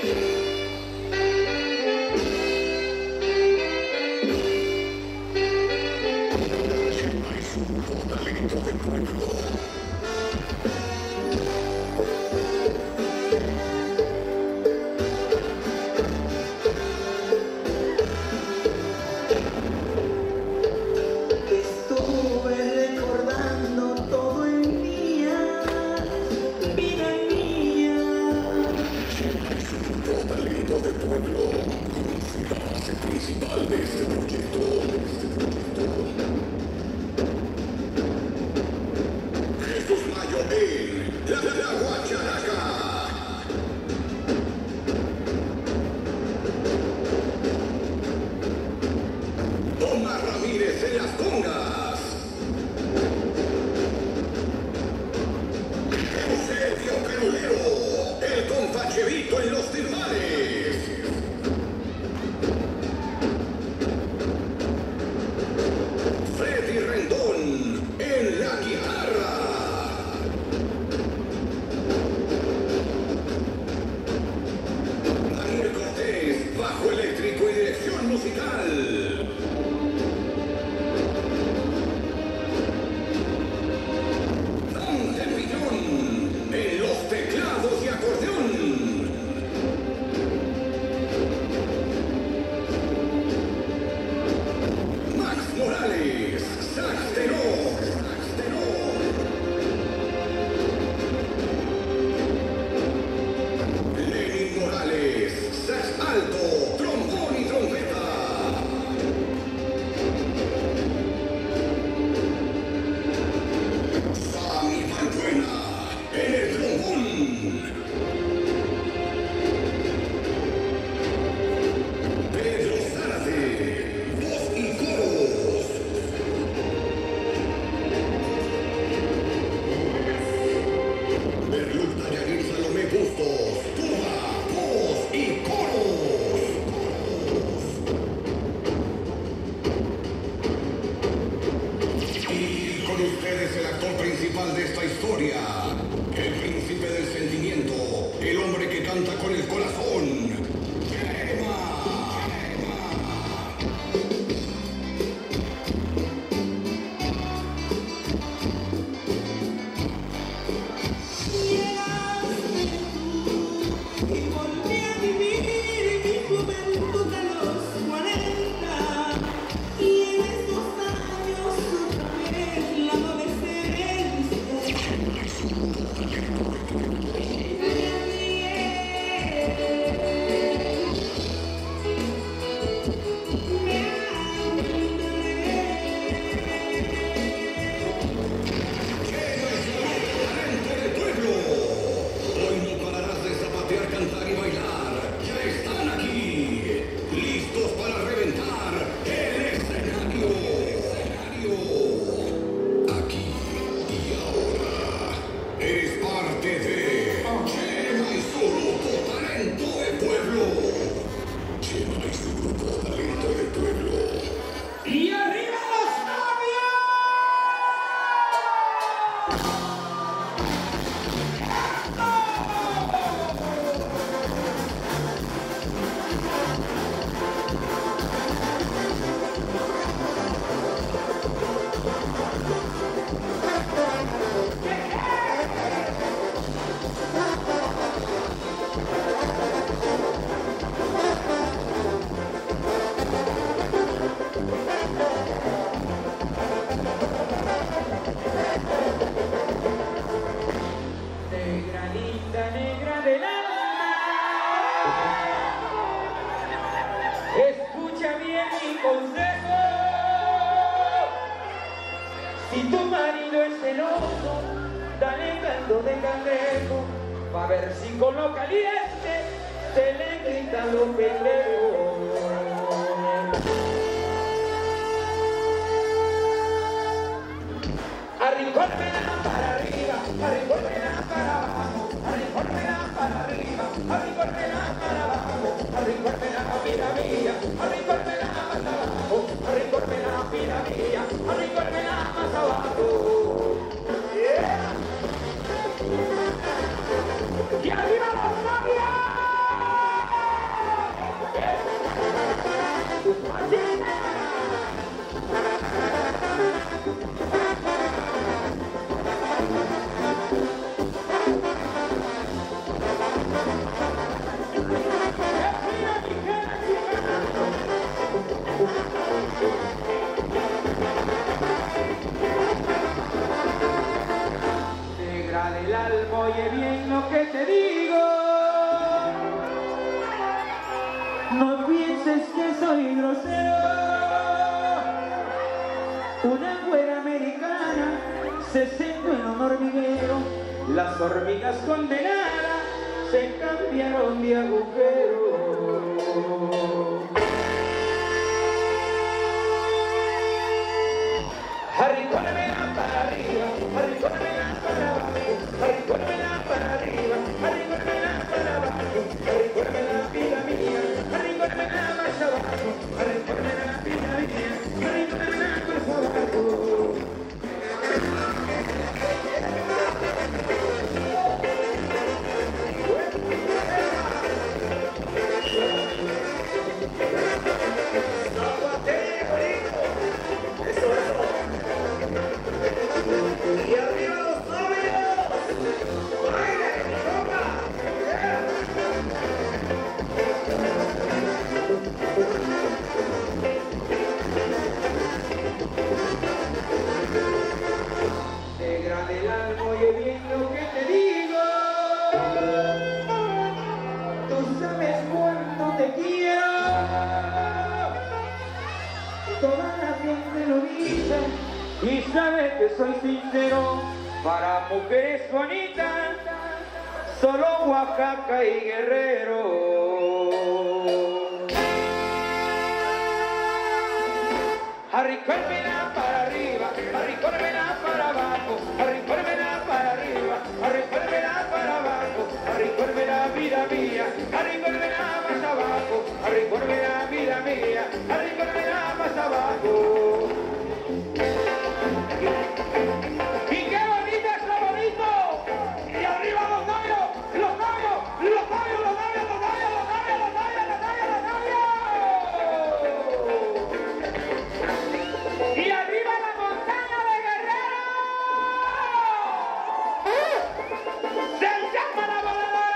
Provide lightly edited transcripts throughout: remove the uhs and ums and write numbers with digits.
Si tu marido es celoso, dale caldo de cangrejo, pa' ver si con lo caliente se le gritan los pendejos. Arrincórmela para arriba, arrincórmela para abajo, arrincórmela para arriba, arrincórmela para abajo, arrincórmela vida mía, arrincórmela más abajo, arrincórmela vida mía, arrincórmela más abajo. Yeah. ¡Y arriba los novios! No pienses que soy grosero. Una güera americana se sentó en un hormiguero. Las hormigas condenadas se cambiaron de agujero. Arrinconamela para arriba, arrinconamela para abajo, arrinconamela para arriba, arrinconamela para abajo, arrinconamela vida mía, arrinconamela más abajo, arrinconamela vida mía, arrinconamela más abajo. ¡Y arriba los novios! ¡Baile, toca! De grande el alma, oye bien lo que te digo. Tú sabes cuánto te quiero. Toda la gente lo dice y sabe que soy sincero. Para mujeres bonitas, solo Oaxaca y Guerrero. Arrinconamela para arriba, arrinconamela para abajo, arrinconamela para arriba, arrinconamela para abajo, arrinconamela vida mía, arrinconamela más abajo, arrinconamela vida mía, arrinconamela más abajo. ¡Y qué bonito es lo bonito! ¡Y arriba los novios! ¡Los novios! ¡Los novios! ¡Los novios! ¡Los novios! ¡Los novios! ¡Los novios! ¡Los novios! ¡Los novios! ¡Y arriba la montaña de Guerrero! ¡Se llama la voladora!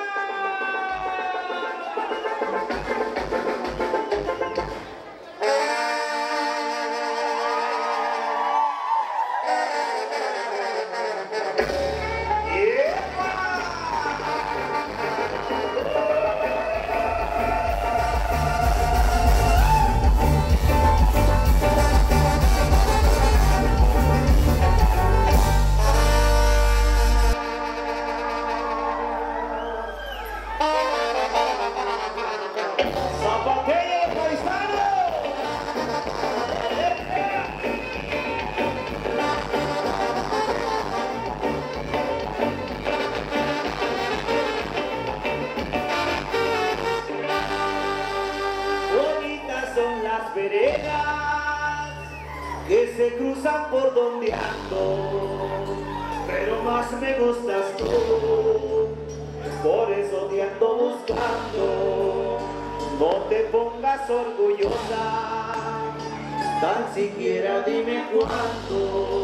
Bonitas son las veredas que se cruzan por donde ando, pero más me gustas tú, por eso te ando buscando. No te pongas orgullosa, tan siquiera dime cuándo.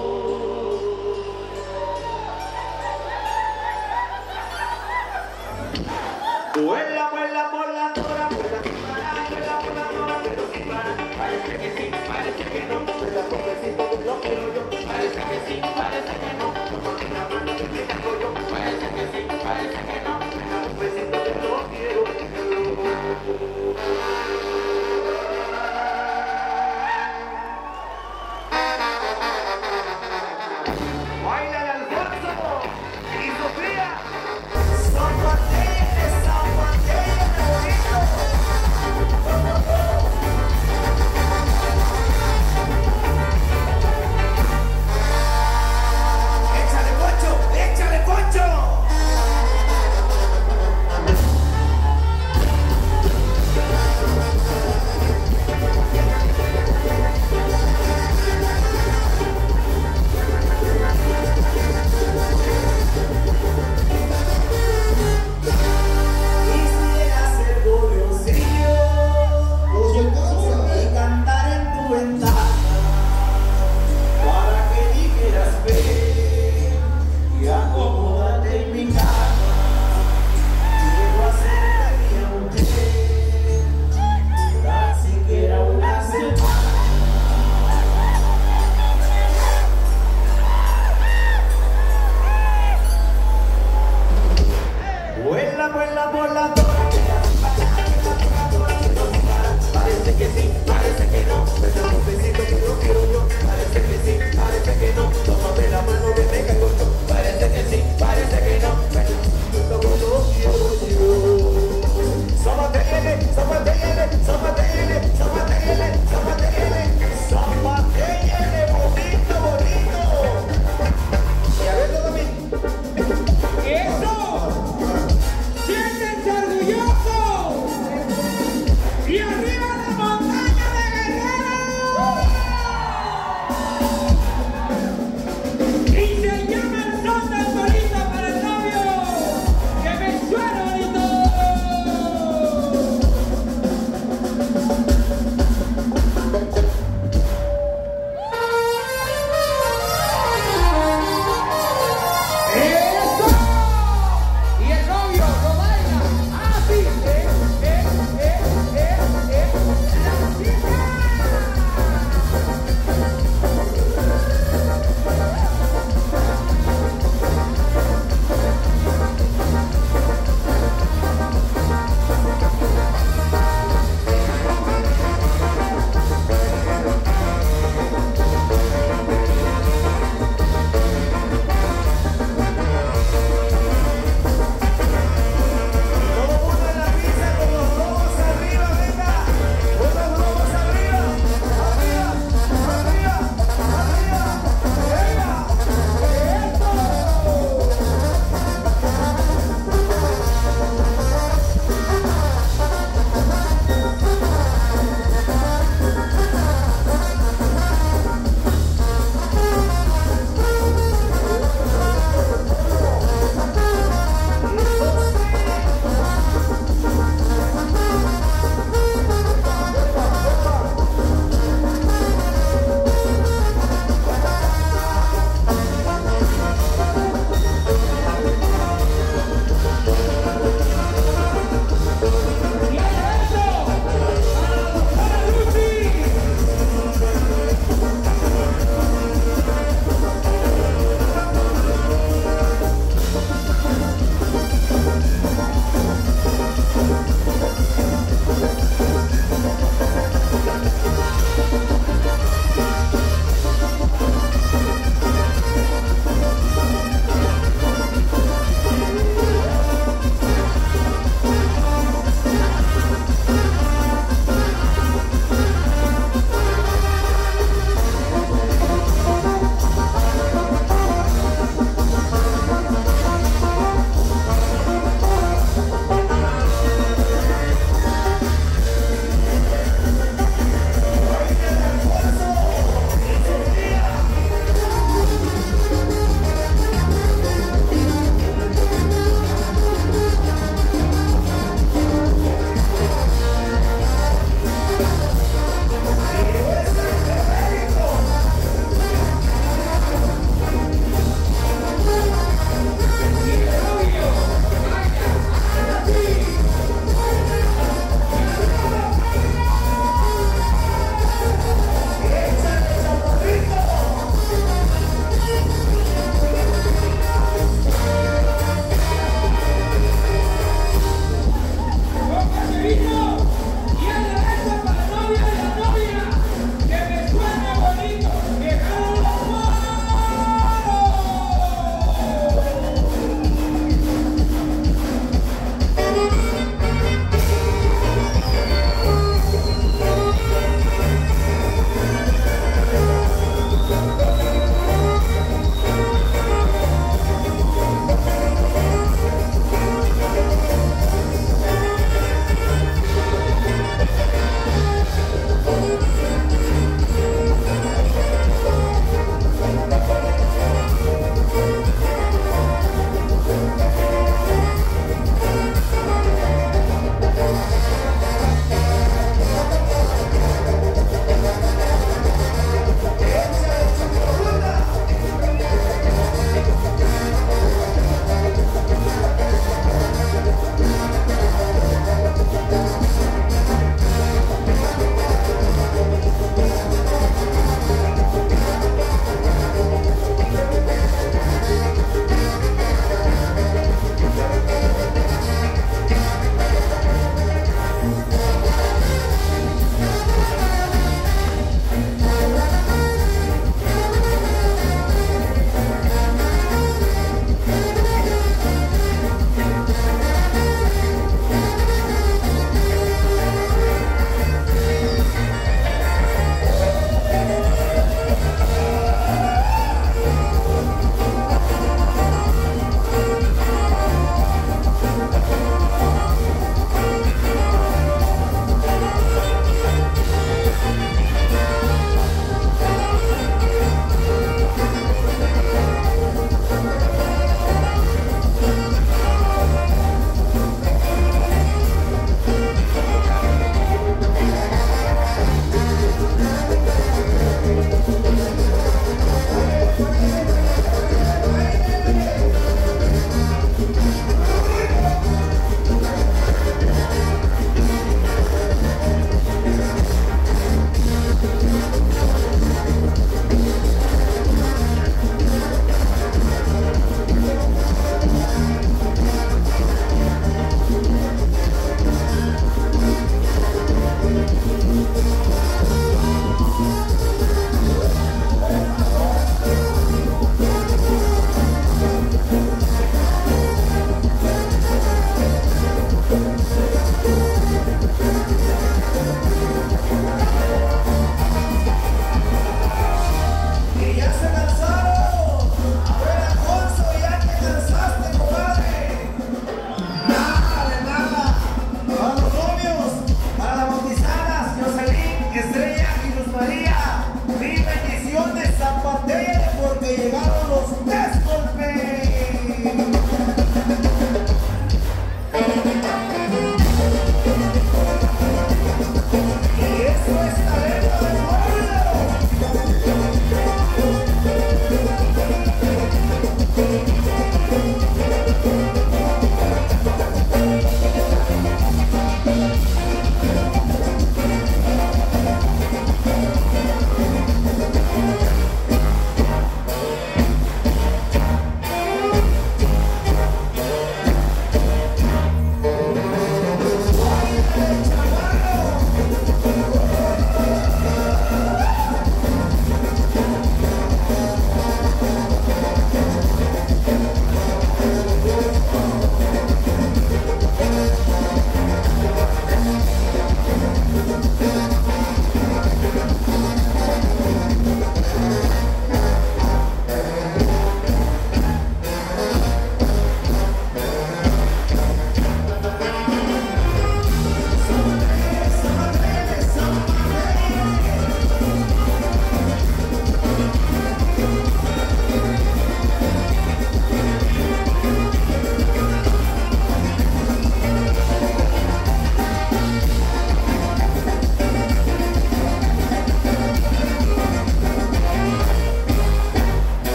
Vuela, vuela por la tora, vuela sin parar, vuela por la tora, pero sin parar. Parece que sí, parece que no, vuela pobrecito, lo quiero yo. Parece que sí, parece que no, como que la mano que te tengo yo. Parece que sí, parece que no, vuela pobrecito, lo quiero. Baila el Alfonso y Sofía. Son guantes, favorito. Échale poncho, échale poncho.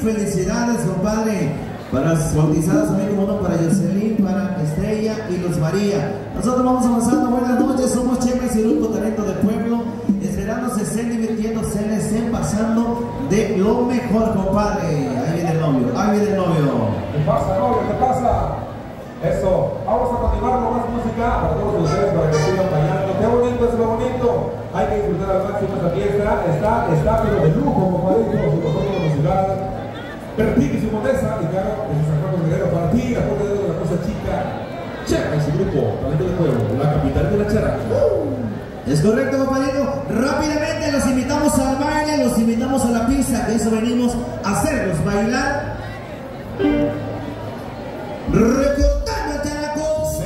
felicidades, compadre. Para las bautizadas también, como no, para Jocelyn, para Estrella y Luz María. Nosotros vamos avanzando. Buenas noches, somos Chema y Grupo Talento de Pueblo. Esperando se estén divirtiendo, se les estén pasando de lo mejor, compadre. Ahí viene el novio, ahí viene el novio. ¿Qué pasa, novio? ¿Qué pasa? Eso, vamos a continuar con más música para todos ustedes, para que sigan bailando. Qué bonito es lo bonito. Hay que disfrutar al máximo esta fiesta. Está pero de lujo, compadrito, su protocolo musical. Perpique y su modesta, y claro, el San Juan Guerrero para ti, la puerta de la cosa chica. Chema y su grupo, Talento de Pueblo, la capital de la charra. Es correcto, compadrito. Rápidamente los invitamos al baile, los invitamos a la pista, que eso venimos a hacerlos bailar. Recordando la cosa.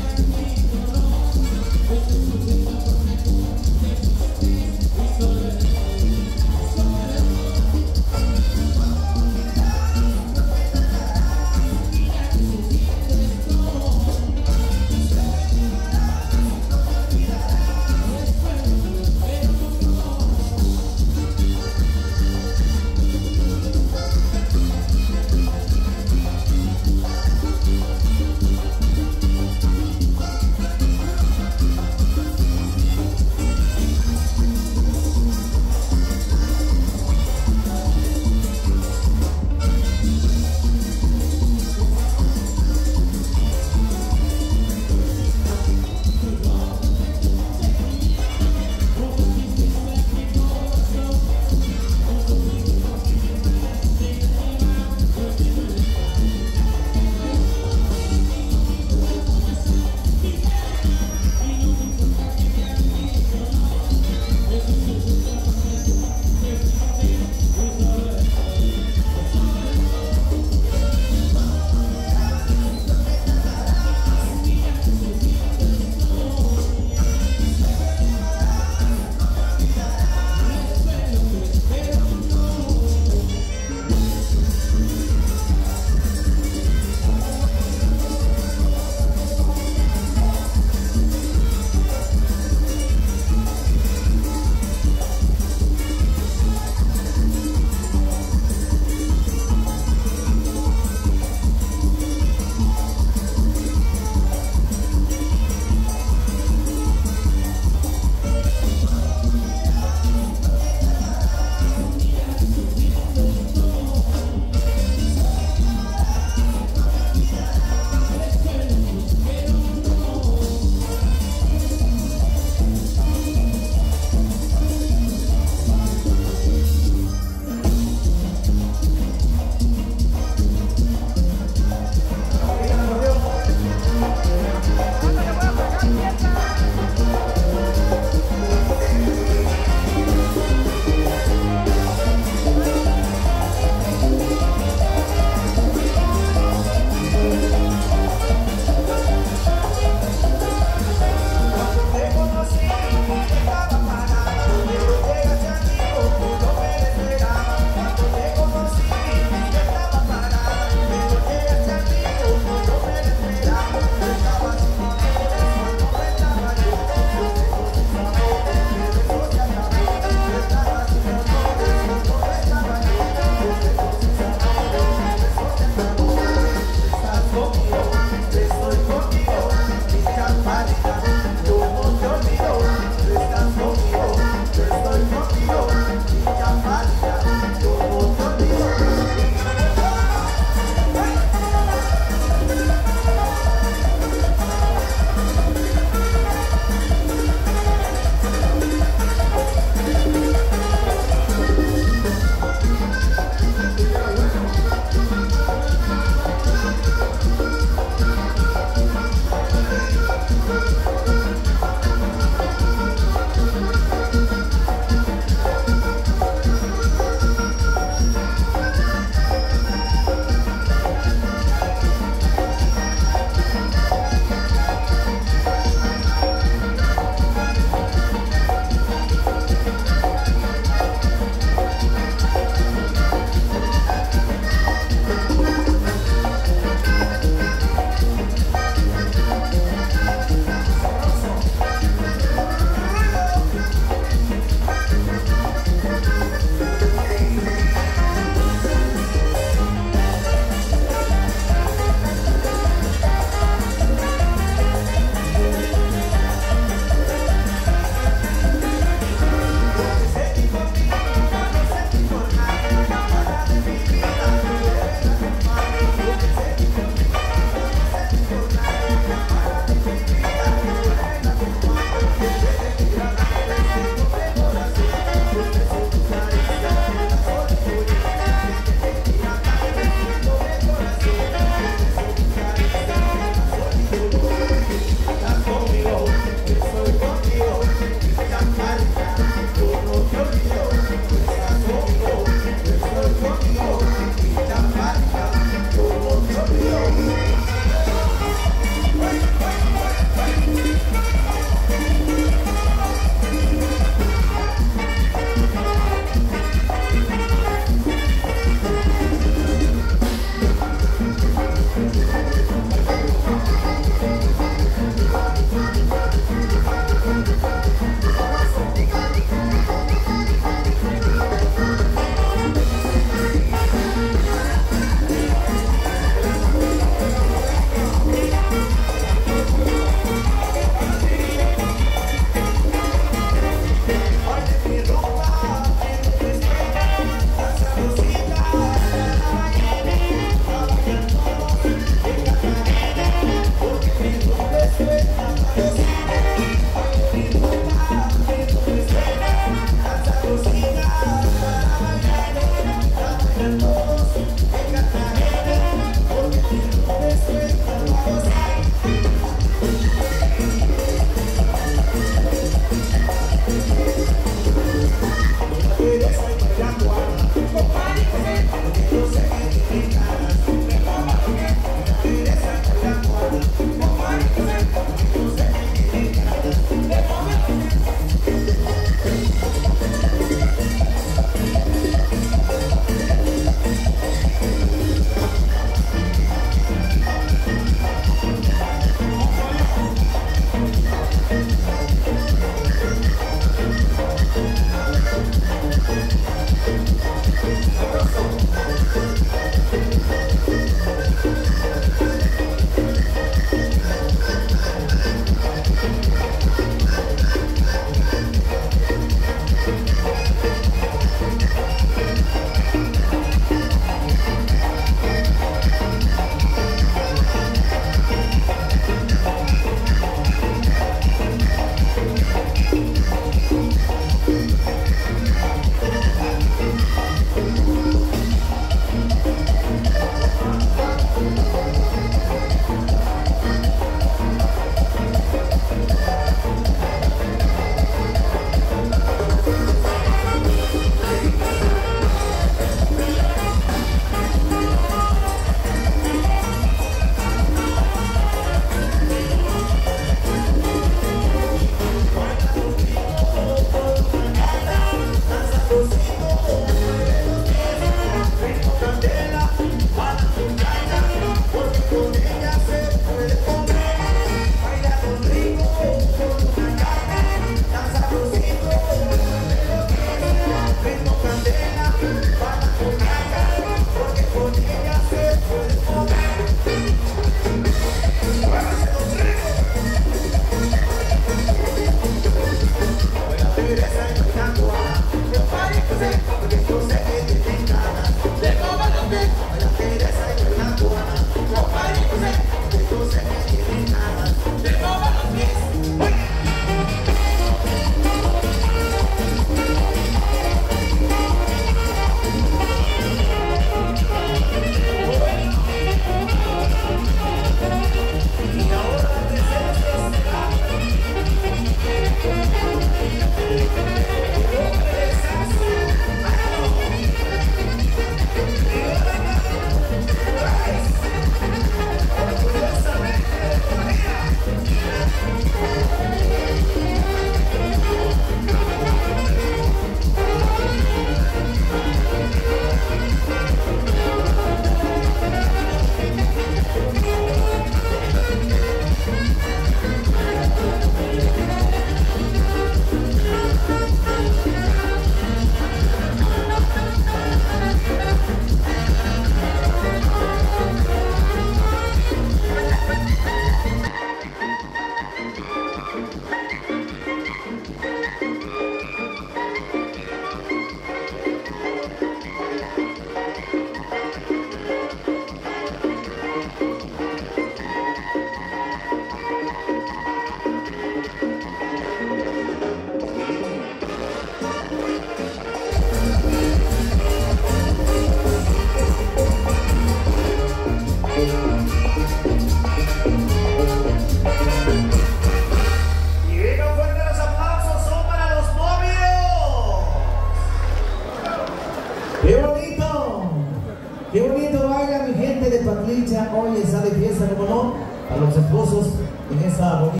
dicha hoy está de fiesta, como no, a los esposos en esta bonita.